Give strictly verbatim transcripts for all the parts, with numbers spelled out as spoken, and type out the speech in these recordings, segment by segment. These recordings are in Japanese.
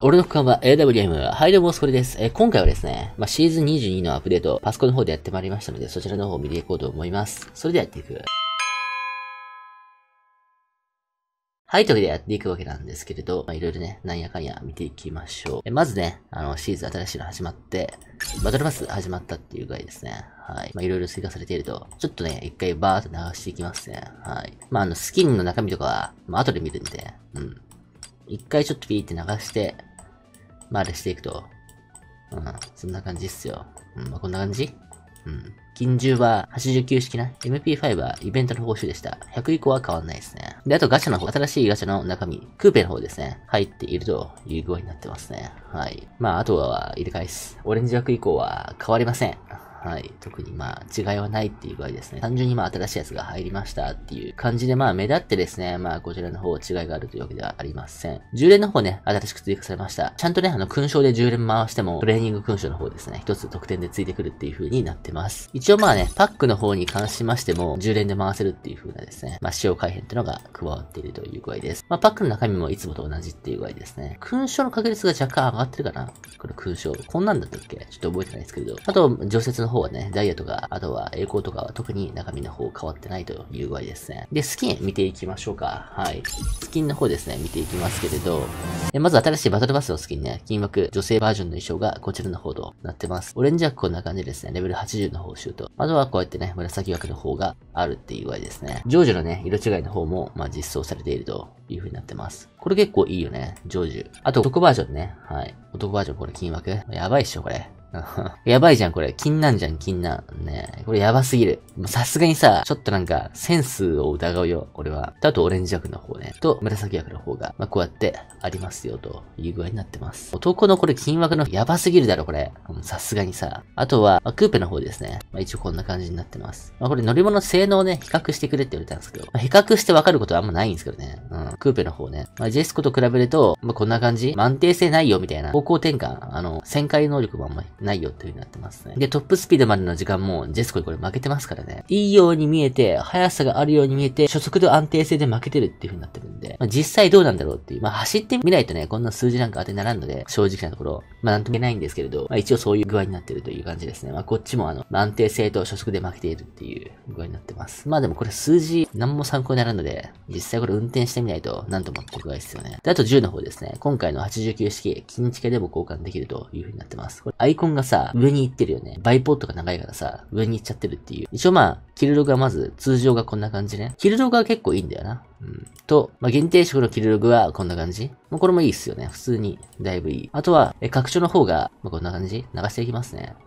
俺の区間は エーダブリューエム。はい、どうも、それです。えー、今回はですね、まあ、シーズンにじゅうにのアップデート、パソコンの方でやってまいりましたので、そちらの方を見ていこうと思います。それではやっていく。はい、というわけでやっていくわけなんですけれど、まあ、いろいろね、なんやかんや見ていきましょう。えまずね、あの、シーズン新しいの始まって、バトルパス始まったっていうぐらいですね。はい。まあ、いろいろ追加されていると、ちょっとね、一回バーっと流していきますね。はい。まあ、あの、スキンの中身とかは、まあ、後で見るんで、うん。一回ちょっとピーって流して、まあ、あれしていくと、うん、そんな感じっすよ。うん、まあ、こんな感じうん。金獣ははちじゅうきゅう式な。エムピーファイブ はイベントの報酬でした。ひゃく以降は変わんないですね。で、あとガチャの方、新しいガチャの中身、クーペの方ですね。入っているという具合になってますね。はい。まあ、あとは入れ替えです。オレンジ枠以降は変わりません。はい。特にまあ、違いはないっていう具合ですね。単純にまあ、新しいやつが入りましたっていう感じで、まあ、目立ってですね、まあ、こちらの方、違いがあるというわけではありません。じゅう連の方ね、新しく追加されました。ちゃんとね、あの、勲章でじゅう連回しても、トレーニング勲章の方ですね、一つ得点でついてくるっていう風になってます。一応まあね、パックの方に関しましても、じゅう連で回せるっていう風なですね、まあ、使用改変っていうのが加わっているという具合です。まあ、パックの中身もいつもと同じっていう具合ですね。勲章の確率が若干上がってるかなこれ勲章。こんなんだったっけちょっと覚えてないですけれど。あと、除雪の方はね、ダイヤとか、あとは栄光とかは特に中身の方変わってないという具合ですね。で、スキン見ていきましょうか。はい。スキンの方ですね、見ていきますけれど、えまず新しいバトルパスのスキンね、金枠、女性バージョンの衣装がこちらの方となってます。オレンジ枠こんな感じですね、レベルはちじゅうの報酬と。あとはこうやってね、紫枠の方があるっていう具合ですね。ジョージュのね、色違いの方も、まあ実装されているという風になってます。これ結構いいよね、ジョージュ。あと男バージョンね、はい。男バージョンこれ金枠。やばいっしょ、これ。やばいじゃん、これ。金なんじゃん、金なん。ねこれやばすぎる。さすがにさ、ちょっとなんか、センスを疑うよ、俺は。あと、オレンジ枠の方ね。と、紫枠の方が、まあ、こうやってありますよ、という具合になってます。男のこれ、金枠のやばすぎるだろ、これ。さすがにさ。あとは、まあ、クーペの方ですね。まあ、一応こんな感じになってます。まあ、これ乗り物性能をね、比較してくれって言われたんですけど、まあ、比較してわかることはあんまないんですけどね。うん。クーペの方ね。まあ、ジェスコと比べると、まあ、こんな感じ。まあ、安定性ないよ、みたいな。方向転換。あの、旋回能力もあんまりないよっていう風になってますね。で、トップスピードまでの時間も、ジェスコにこれ負けてますからね。いいように見えて、速さがあるように見えて、初速度安定性で負けてるっていう風になってるんで、まあ、実際どうなんだろうっていう。まあ、走ってみないとね、こんな数字なんか当てにならんので、正直なところ、まあ、なんとも言えないんですけれど、まあ、一応そういう具合になってるという感じですね。まあ、こっちもあの、安定性と初速で負けているっていう具合になってます。まあ、でもこれ数字、なんも参考にならんので、実際これ運転してみないと、なんともって具合ですよね。で、あとじゅうの方ですね。今回のはちじゅうきゅう式、金チケでも交換できるという風になってます。これ、アイコンがさ、上に行ってるよね。バイポットが長いからさ、上に行っちゃってるっていう。一応まあ、キルログはまず、通常がこんな感じね。キルログは結構いいんだよな。うん。と、まあ、限定色のキルログはこんな感じ。もうこれもいいっすよね。普通に、だいぶいい。あとは、え、拡張の方が、まあ、こんな感じ流していきますね。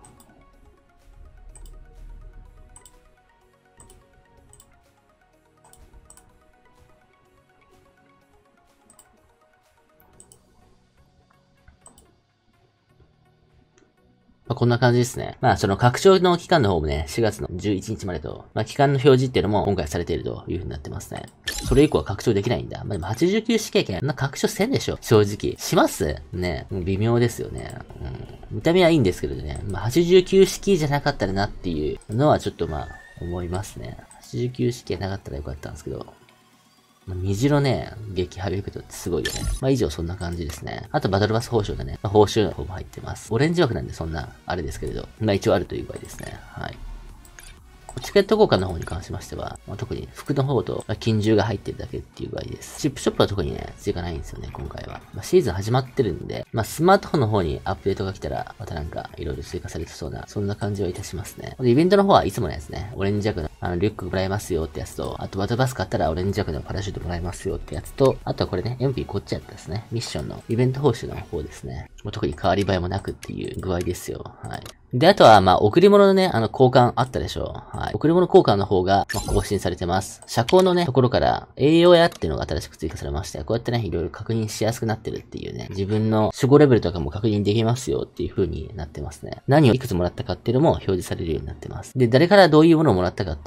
まあ、こんな感じですね。まあ、その拡張の期間の方もね、しがつのじゅういちにちまでと、まあ、期間の表示っていうのも今回されているという風になってますね。それ以降は拡張できないんだ。まあ、でもはちじゅうきゅう式経験、な拡張せんでしょ正直。しますね。微妙ですよね。うん。見た目はいいんですけどね。まあ、はちじゅうきゅう式じゃなかったらなっていうのはちょっとまあ、思いますね。はちじゅうきゅう式がなかったらよかったんですけど。虹のね、撃破力度ってすごいよね。まあ以上そんな感じですね。あとバトルバス報酬でね、まあ、報酬の方も入ってます。オレンジ枠なんでそんな、あれですけれど、まあ一応あるという場合ですね。はい。チケット交換の方に関しましては、まあ、特に服の方と、まあ、金獣が入ってるだけっていう場合です。チップショップは特にね、追加ないんですよね、今回は。まあ、シーズン始まってるんで、まあ、スマートフォンの方にアップデートが来たら、またなんか、いろいろ追加されてそうな、そんな感じはいたしますね。で、イベントの方はいつものやつね、オレンジジャクの、あの、リュックもらえますよってやつと、あとバトルバス買ったらオレンジジャクのパラシュートもらえますよってやつと、あとはこれね、エムピー こっちやったですね。ミッションのイベント報酬の方ですね。もう特に変わり映えもなくっていう具合ですよ。はい。で、あとは、まあ、贈り物のね、あの、交換あったでしょう。はい。贈り物交換の方が、まあ、更新されてます。車高のね、ところから、栄養屋っていうのが新しく追加されまして、こうやってね、いろいろ確認しやすくなってるっていうね、自分の守護レベルとかも確認できますよっていう風になってますね。何をいくつもらったかっていうのも表示されるようになってます。で、誰からどういうものをもらったかっていう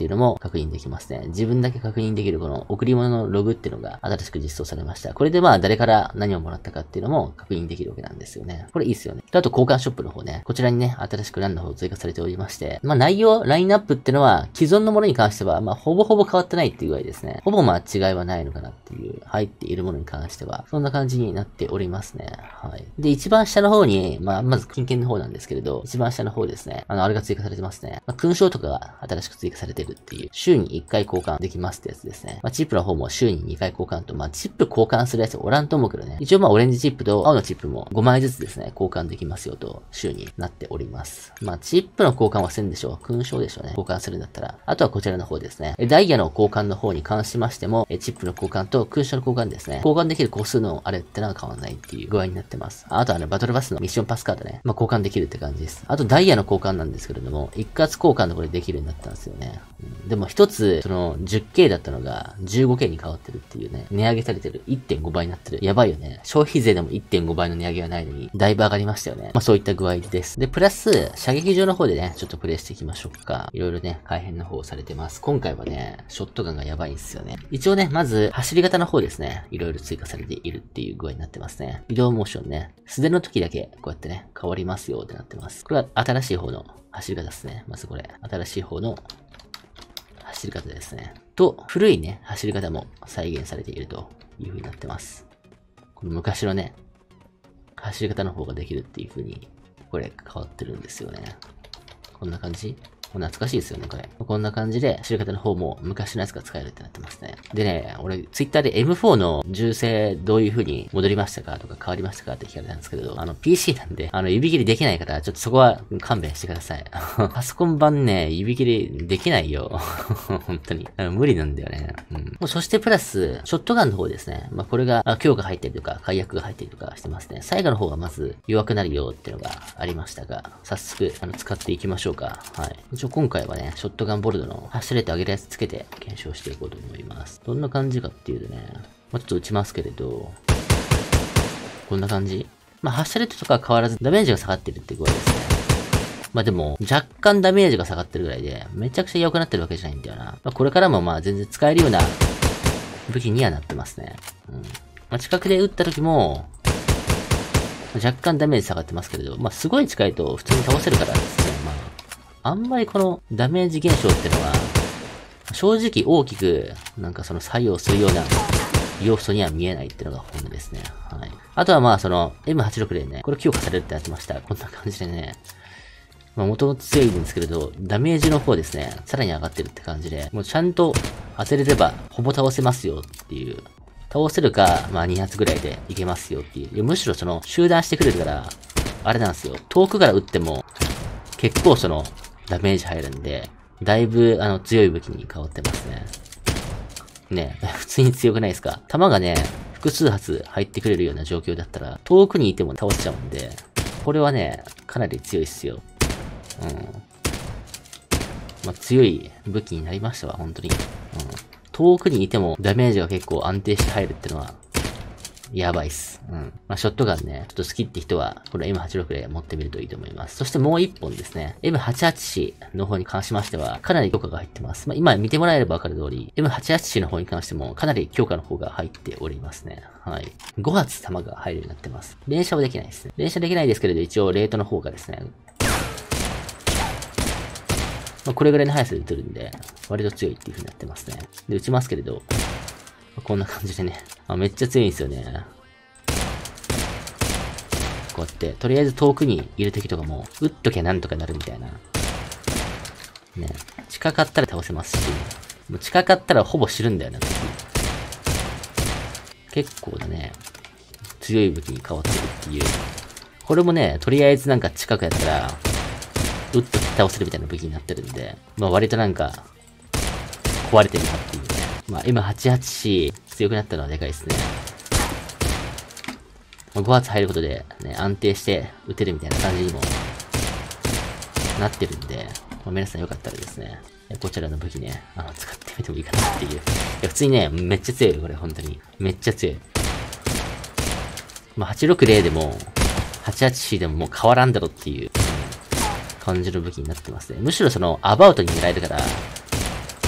っていうのも確認できますね。自分だけ確認できるこの贈り物のログっていうのが新しく実装されました。これでまあ誰から何をもらったかっていうのも確認できるわけなんですよね。これいいっすよね。あと交換ショップの方ね。こちらにね、新しくランの方追加されておりまして、まあ内容、ラインナップっていうのは既存のものに関してはまあほぼほぼ変わってないっていうぐらいですね。ほぼまあ違いはないのかなっていう、入っているものに関しては、そんな感じになっておりますね。はい。で、一番下の方に、まあまず金券の方なんですけれど、一番下の方ですね。あの、あれが追加されてますね。まあ、勲章とかが新しく追加されてるっていう、週にいっかい交換できますってやつですね。まあ、チップの方も週ににかい交換と、まあ、チップ交換するやつおらんと思うけどね。一応まあ、オレンジチップと青のチップもごまいずつですね、交換できますよと、週になっております。まあ、チップの交換はせんでしょう。勲章でしょうね。交換するんだったら。あとはこちらの方ですね。ダイヤの交換の方に関しましても、チップの交換と勲章の交換ですね。交換できる個数のあれってのは変わんないっていう具合になってます。あとはね、バトルバスのミッションパスカードね。まあ、交換できるって感じです。あとダイヤの交換なんですけれども、一括交換でこれできるようになったんですよね。うん、でも一つ、その じゅっケー だったのが じゅうごケー に変わってるっていうね、値上げされてる いってんごばいになってる。やばいよね。消費税でも いってんごばいの値上げはないのに、だいぶ上がりましたよね。まあそういった具合です。で、プラス、射撃場の方でね、ちょっとプレイしていきましょうか。いろいろね、改変の方されてます。今回はね、ショットガンがやばいんですよね。一応ね、まず、走り方の方ですね、いろいろ追加されているっていう具合になってますね。移動モーションね、素手の時だけ、こうやってね、変わりますよってなってます。これは新しい方の走り方ですね。まずこれ、新しい方の走り方ですね。と、古いね、走り方も再現されているという風になってます。この昔のね、走り方の方ができるっていう風に、これ変わってるんですよね。こんな感じ？懐かしいですよね、これ。こんな感じで、走り方の方も昔のやつが使えるってなってますね。でね、俺、ツイッターで エムフォー の銃声どういう風に戻りましたかとか変わりましたかって聞かれたんですけど、あの、ピーシー なんで、あの、指切りできないから、ちょっとそこは勘弁してください。パソコン版ね、指切りできないよ。本当に。無理なんだよね。うん。そしてプラス、ショットガンの方ですね。まあ、これが、強化入ってるとか、解約が入ってるとかしてますね。最後の方がまず弱くなるよっていうのがありましたが、早速、あの、使っていきましょうか。はい。一応今回はね、ショットガンボルトの走れてあげるやつつけて検証していこうと思います。どんな感じかっていうとね、まあ、ちょっと撃ちますけれど、こんな感じ。まあ、発射レートとかは変わらずダメージが下がってるって具合ですね。まあでも、若干ダメージが下がってるぐらいで、めちゃくちゃ弱くなってるわけじゃないんだよな。まあ、これからもまあ全然使えるような武器にはなってますね。うん。まあ、近くで撃った時も、若干ダメージ下がってますけれど、まあすごい近いと普通に倒せるからですね。まああんまりこのダメージ現象ってのは、正直大きく、なんかその作用するような要素には見えないっていうのが本音ですね。はい。あとはまあその エムはちろくゼロ ね、これ強化されるってなってました。こんな感じでね。まあ元々強いんですけれど、ダメージの方ですね、さらに上がってるって感じで、もうちゃんと当てれればほぼ倒せますよっていう。倒せるか、まあに発ぐらいでいけますよっていう。いやむしろその集団してくれるから、あれなんですよ。遠くから撃っても、結構その、ダメージ入るんで、だいぶ、あの、強い武器に変わってますね。ね普通に強くないですか？弾がね、複数発入ってくれるような状況だったら、遠くにいても倒せちゃうんで、これはね、かなり強いっすよ。うん。まあ、強い武器になりましたわ、本当に。うん。遠くにいてもダメージが結構安定して入るってのは、やばいっす。うん。まあ、ショットガンね、ちょっと好きって人は、この エムはちろくゼロ で持ってみるといいと思います。そしてもう一本ですね。エムはちはちシー の方に関しましては、かなり強化が入ってます。まあ、今見てもらえればわかる通り、エムはちはちシー の方に関しても、かなり強化の方が入っておりますね。はい。ご発弾が入るようになってます。連射はできないですね。連射できないですけれど、一応レートの方がですね、まあ、これぐらいの速さで撃てるんで、割と強いっていう風になってますね。で、撃ちますけれど、こんな感じでね。あ、めっちゃ強いんですよね。こうやって、とりあえず遠くにいる時とかも、撃っときゃなんとかなるみたいな。ね。近かったら倒せますし、もう近かったらほぼ死ぬんだよな、結構だね、強い武器に変わってるっていう。これもね、とりあえずなんか近くやったら、撃っとき倒せるみたいな武器になってるんで、まあ割となんか、壊れてるなっていうね。まあ エムはちはちシー 強くなったのはでかいですね。まあ、ご発入ることでね、安定して撃てるみたいな感じにもなってるんで、まあ、皆さんよかったらですね、こちらの武器ね、あの、使ってみてもいいかなっていう。いや、普通にね、めっちゃ強いよ、これ、本当に。めっちゃ強い。まあ、はちろくゼロでも、はちはちシー でももう変わらんだろっていう感じの武器になってますね。むしろその、アバウトに狙えるから、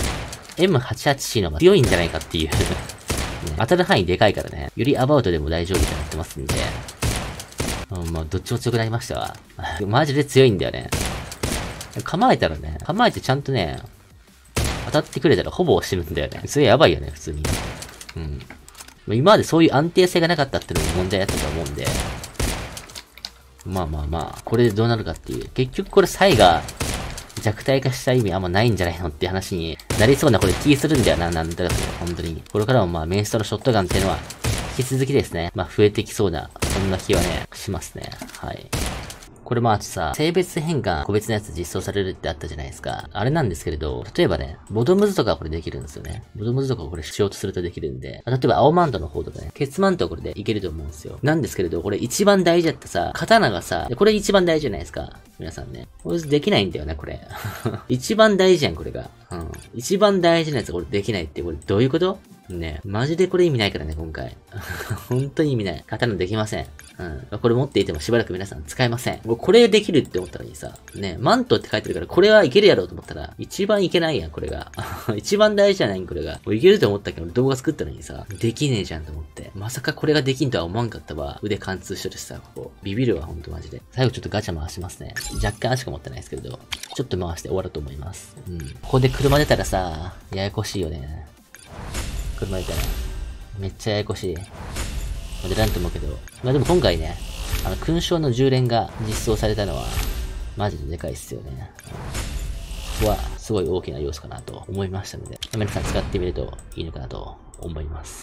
エムはちじゅうはちシー の方が強いんじゃないかっていう、ね。当たる範囲でかいからね。よりアバウトでも大丈夫ってなってますんで。うん、まあ、どっちも強くなりましたわ。マジで強いんだよね。構えたらね、構えてちゃんとね、当たってくれたらほぼ死ぬんだよね。それやばいよね、普通に。うん。今までそういう安定性がなかったっていうのも問題だったと思うんで。まあまあまあ、これでどうなるかっていう。結局これサイが弱体化した意味あんまないんじゃないのって話になりそうなこれ気するんだよな、なんだか本当に。これからもまあメンストのショットガンっていうのは引き続きですね、まあ増えてきそうな、そんな気はね、しますね。はい。これまあさ、性別変換個別のやつ実装されるってあったじゃないですか。あれなんですけれど、例えばね、ボトムズとかこれできるんですよね。ボトムズとかこれしようとするとできるんで、例えば青マントの方とかね、ケツマントはこれでいけると思うんですよ。なんですけれど、これ一番大事だったさ、刀がさ、これ一番大事じゃないですか。皆さんね。これできないんだよね、これ。一番大事じゃん、これが。うん。一番大事なやつこれできないって、これどういうことね。マジでこれ意味ないからね、今回。本当に意味ない。刀できません。うん。これ持っていてもしばらく皆さん使えません。もうこれできるって思ったのにさ、ね、マントって書いてるからこれはいけるやろうと思ったら、一番いけないやん、これが。一番大事じゃないん、これが。もういけると思ったけど、動画作ったのにさ、できねえじゃんと思って。まさかこれができんとは思わんかったわ。腕貫通してるしさ、ここ。ビビるわ、ほんとマジで。最後ちょっとガチャ回しますね。若干しか持ってないですけれど、ちょっと回して終わると思います。うん。ここで車出たらさ、ややこしいよね。車出たら。めっちゃややこしい。出らんと思うけど。まあでも今回ね、あの、勲章のじゅう連が実装されたのは、マジででかいっすよね。ここは、すごい大きな要素かなと思いましたので、皆さん使ってみるといいのかなと思います。